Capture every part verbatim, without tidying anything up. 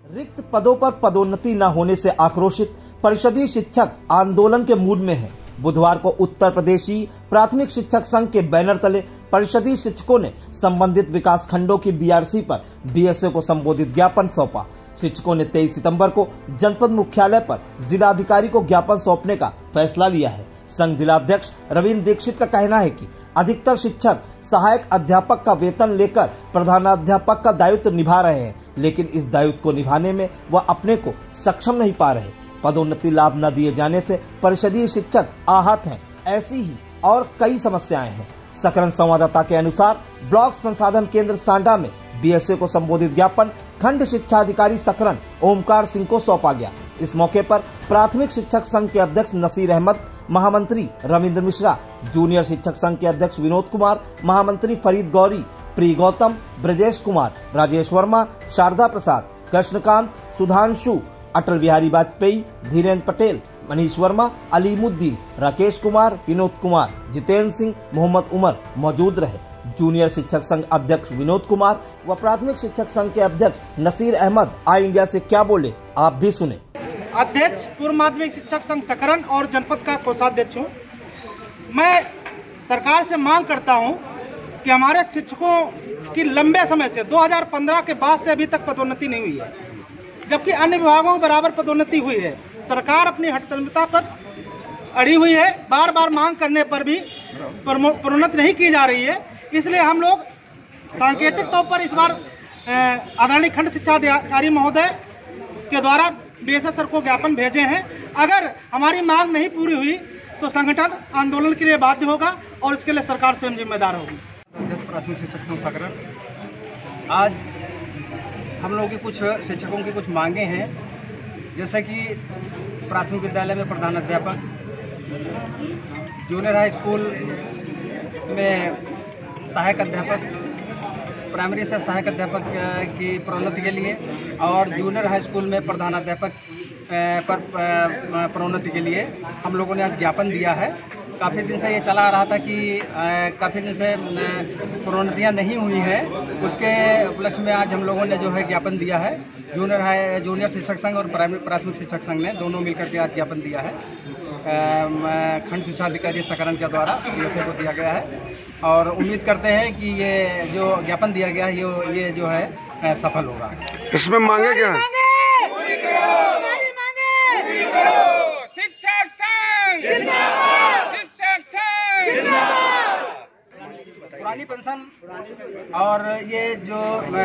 रिक्त पदों पर पदोन्नति न होने से आक्रोशित परिषदीय शिक्षक आंदोलन के मूड में हैं। बुधवार को उत्तर प्रदेशी प्राथमिक शिक्षक संघ के बैनर तले परिषदीय शिक्षकों ने संबंधित विकास खंडों की बीआरसी पर बीएसए को संबोधित ज्ञापन सौंपा। शिक्षकों ने तेईस सितंबर को जनपद मुख्यालय पर जिलाधिकारी को ज्ञापन सौंपने का फैसला लिया है। संघ जिलाध्यक्ष रविंद्र दीक्षित का कहना है कि अधिकतर शिक्षक सहायक अध्यापक का वेतन लेकर प्रधानाध्यापक का दायित्व निभा रहे हैं, लेकिन इस दायित्व को निभाने में वह अपने को सक्षम नहीं पा रहे। पदोन्नति लाभ न दिए जाने से परिषदीय शिक्षक आहत हैं। ऐसी ही और कई समस्याएं हैं। सकरन संवाददाता के अनुसार ब्लॉक संसाधन केंद्र सांडा में बीएसए को संबोधित ज्ञापन खंड शिक्षा अधिकारी सकरन ओमकार सिंह को सौंपा गया। इस मौके पर प्राथमिक शिक्षक संघ के अध्यक्ष नसीर अहमद, महामंत्री रविंद्र मिश्रा, जूनियर शिक्षक संघ के अध्यक्ष विनोद कुमार, महामंत्री फरीद गौरी, प्री गौतम, ब्रजेश कुमार, राजेश वर्मा, शारदा प्रसाद, कृष्णकांत, सुधांशु, अटल बिहारी वाजपेयी, धीरेन्द्र पटेल, मनीष वर्मा, अलीमुद्दीन, राकेश कुमार, विनोद कुमार, जितेंद्र सिंह, मोहम्मद उमर मौजूद रहे। जूनियर शिक्षक संघ अध्यक्ष विनोद कुमार व प्राथमिक शिक्षक संघ के अध्यक्ष नसीर अहमद आई इंडिया से क्या बोले, आप भी सुने। अध्यक्ष पूर्व माध्यमिक शिक्षक संघ सकरन और जनपद का कोषाध्यक्ष हूँ। मैं सरकार से मांग करता हूँ कि हमारे शिक्षकों की लंबे समय से दो हज़ार पंद्रह के बाद से अभी तक पदोन्नति नहीं हुई है, जबकि अन्य विभागों में बराबर पदोन्नति हुई है। सरकार अपनी हठतंत्रता पर अड़ी हुई है। बार बार मांग करने पर भी प्रोन्नति नहीं की जा रही है। इसलिए हम लोग सांकेतिक तौर पर इस बार आदरणीय खंड शिक्षा अधिकारी महोदय के द्वारा बीएसए सर को ज्ञापन भेजे हैं। अगर हमारी मांग नहीं पूरी हुई तो संगठन आंदोलन के लिए बाध्य होगा और इसके लिए सरकार स्वयं जिम्मेदार होगी। अध्यक्ष प्राथमिक शिक्षक संघ सकरन, आज हम लोगों की कुछ शिक्षकों की कुछ मांगे हैं, जैसे कि प्राथमिक विद्यालय में प्रधानाध्यापक, जूनियर हाई स्कूल में सहायक अध्यापक, प्राइमरी से सहायक अध्यापक की प्रोन्नति के लिए और जूनियर हाई स्कूल में प्रधानाध्यापक पर प्रोन्नति के लिए हम लोगों ने आज ज्ञापन दिया है। काफ़ी दिन से ये चला आ रहा था कि काफ़ी दिन से प्रोन्नतियाँ नहीं हुई हैं, उसके उपलक्ष्य में आज हम लोगों ने जो है ज्ञापन दिया है। जूनियर हाई जूनियर शिक्षक संघ और प्राइमरी प्राथमिक शिक्षक संघ ने दोनों मिलकर के आज ज्ञापन दिया है। खंड शिक्षा अधिकारी सकरन के द्वारा बीएसए को दिया गया है और उम्मीद करते हैं कि ये जो ज्ञापन दिया गया है ये ये जो है सफल होगा। इसमें मांगे क्या है? शिक्षक संघ जिंदाबाद, शिक्षक संघ जिंदाबाद। पुरानी पेंशन और ये जो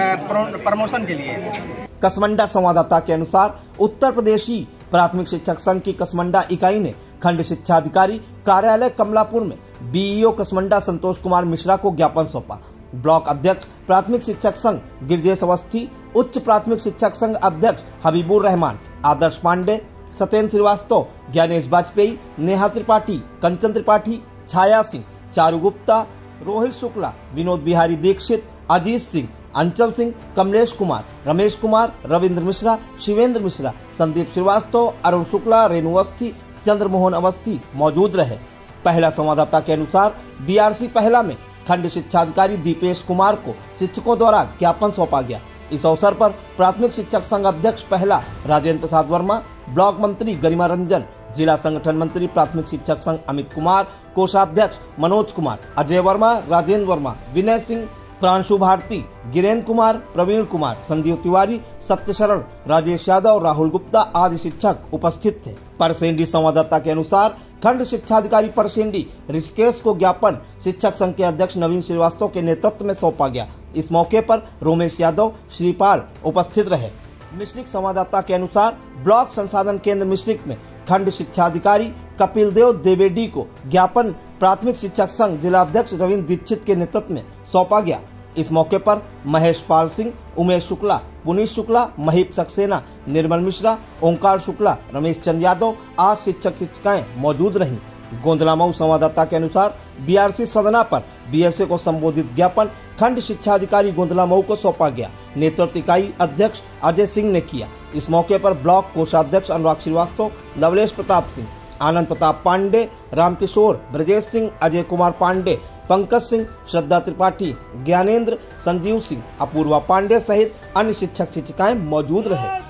प्रमोशन के लिए। कसमंडा संवाददाता के अनुसार उत्तर प्रदेशी प्राथमिक शिक्षक संघ की कसमंडा इकाई ने खंड शिक्षा अधिकारी कार्यालय कमलापुर में बीईओ कसमंडा संतोष कुमार मिश्रा को ज्ञापन सौंपा। ब्लॉक अध्यक्ष प्राथमिक शिक्षक संघ गिरजेश अवस्थी, उच्च प्राथमिक शिक्षक संघ अध्यक्ष हबीबुर रहमान, आदर्श पांडे, सत्येंद्र श्रीवास्तव, ज्ञानेश वाजपेयी, नेहा त्रिपाठी, कंचन त्रिपाठी, छाया सिंह, चारू गुप्ता, रोहित शुक्ला, विनोद बिहारी दीक्षित, अजीत सिंह, अंचल सिंह, कमलेश कुमार, रमेश कुमार, रविंद्र मिश्रा, शिवेंद्र मिश्रा, संदीप श्रीवास्तव, अरुण शुक्ला, रेणु अवस्थी, चंद्रमोहन अवस्थी मौजूद रहे। पहला संवाददाता के अनुसार बीआरसी पहला में खंड शिक्षा अधिकारी दीपेश कुमार को शिक्षकों द्वारा ज्ञापन सौंपा गया। इस अवसर पर प्राथमिक शिक्षक संघ अध्यक्ष पहला राजेंद्र प्रसाद वर्मा, ब्लॉक मंत्री गरिमा रंजन, जिला संगठन मंत्री प्राथमिक शिक्षक संघ अमित कुमार, कोषाध्यक्ष मनोज कुमार, अजय वर्मा, राजेंद्र वर्मा, विनय सिंह, प्रांशु भारती, गिरेंद्र कुमार, प्रवीण कुमार, संजीव तिवारी, सत्यशरण, राजेश यादव, राहुल गुप्ता आदि शिक्षक उपस्थित थे। परसेंडी संवाददाता के अनुसार खंड शिक्षा अधिकारी परसेंडी ऋषिकेश को ज्ञापन शिक्षक संघ के अध्यक्ष नवीन श्रीवास्तव के नेतृत्व में सौंपा गया। इस मौके पर रोमेश यादव, श्रीपाल उपस्थित रहे। मिश्रिक संवाददाता के अनुसार ब्लॉक संसाधन केंद्र मिश्रिक में खंड शिक्षा अधिकारी कपिल देव द्विवेदी को ज्ञापन प्राथमिक शिक्षक संघ जिला अध्यक्ष रविंद्र दीक्षित के नेतृत्व में सौंपा गया। इस मौके पर महेश पाल सिंह, उमेश शुक्ला, पुनीश शुक्ला, महीप सक्सेना, निर्मल मिश्रा, ओंकार शुक्ला, रमेश चंद यादव आज शिक्षक शिक्षिकाएं मौजूद रहीं। गोंदला मऊ संवाददाता के अनुसार बीआरसी सदना पर बीएसए को संबोधित ज्ञापन खंड शिक्षा अधिकारी गोंदला मऊ को सौंपा गया। नेतृत्व इकाई अध्यक्ष अजय सिंह ने किया। इस मौके पर ब्लॉक कोषाध्यक्ष अनुराग श्रीवास्तव, लवलेश प्रताप सिंह, आनंद प्रताप पांडे, रामकिशोर, ब्रजेश सिंह, अजय कुमार पांडे, पंकज सिंह, श्रद्धा त्रिपाठी, ज्ञानेंद्र, संजीव सिंह, अपूर्वा पांडे सहित अन्य शिक्षक शिक्षिकाएं मौजूद रहे।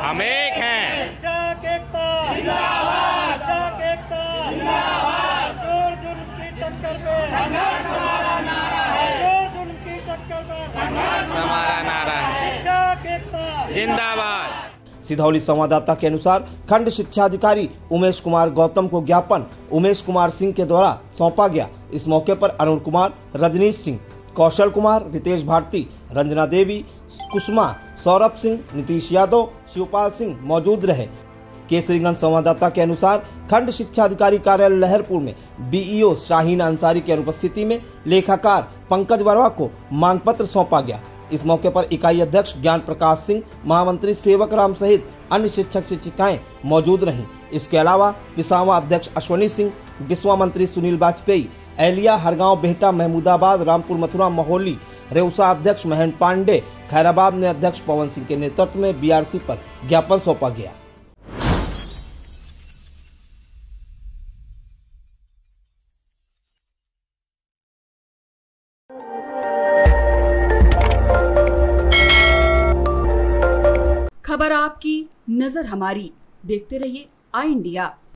हम एक हैं। शिक्षक एकता जिंदाबाद, शिक्षक एकता जिंदाबाद। जोर जुल्म की टक्कर पे संघर्ष हमारा नारा है, जोर जुल्म की टक्कर पे संघर्ष हमारा नारा है। शिक्षक एकता जिंदाबाद। सिधौली संवाददाता के अनुसार खंड शिक्षा अधिकारी उमेश कुमार गौतम को ज्ञापन उमेश कुमार सिंह के द्वारा सौंपा गया। इस मौके पर अरुण कुमार, रजनीश सिंह, कौशल कुमार, रितेश भारती, रंजना देवी, कुसुमा, सौरभ सिंह, नीतीश यादव, शिवपाल सिंह मौजूद रहे। केसरीगंज संवाददाता के अनुसार खंड शिक्षा अधिकारी कार्यालय लहरपुर में बीईओ शाहीन अंसारी की अनुपस्थिति में लेखाकार पंकज वर्मा को मांग पत्र सौंपा गया। इस मौके पर इकाई अध्यक्ष ज्ञान प्रकाश सिंह, महामंत्री सेवक राम सहित अन्य शिक्षक शिक्षिकाएं मौजूद रहीं। इसके अलावा पिसावा अध्यक्ष अश्वनी सिंह, बिस्वा मंत्री सुनील वाजपेयी, एलिया, हरगांव, बेहटा, महमूदाबाद, रामपुर, मथुरा, महोली, रेउसा अध्यक्ष महेंद्र पांडे, खैराबाद में अध्यक्ष पवन सिंह के नेतृत्व में बीआरसी पर ज्ञापन सौंपा गया। खबर आपकी, नजर हमारी। देखते रहिए आई इंडिया।